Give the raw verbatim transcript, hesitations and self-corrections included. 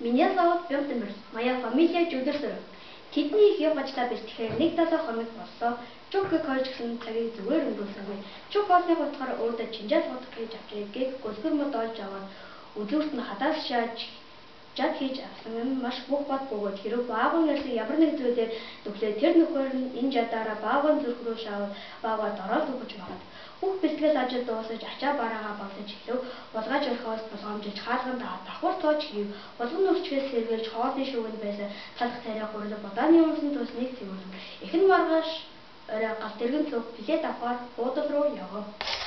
Меня зовут Бёртенберг. Моя фамилия Жудерсер. Тэдний их явгачтай биш тэгэхээр нэг долоо хоног боллоо. Чук гэх хоёр гэсэн цагийг зүгээр өнгөрүүлсэнгүй. Чук хоолны утгаар өөртөө чинжаал бодох гэж авчирыг гэг гөлгөр мод олж аваад өдөрт нь хадаас шааж жаг хийж авсан юм маш бүх бод бөгөөд хэрэг баахан ярьсан ямар нэг зүйлээр нүхлээ тэр нөхөр нь энэ жадаараа баахан зүрх рүү шаваад баагаа дороод өгч магад. Бүх бэлтгэл ажил дуусаж ачаа бараагаа багсаж хэлв. Булгаж орхиос болгоомжилж хаалган давхар тоож хийв. Булган нүрчгээс сэргийлж хоолны шүүгэнд байсан салах царай хурлаа бодааны унсан төс нэг цэвэрлэв. Эхэн маргааш орой гал тэргэн цуг билет авахаар буудал руу явв.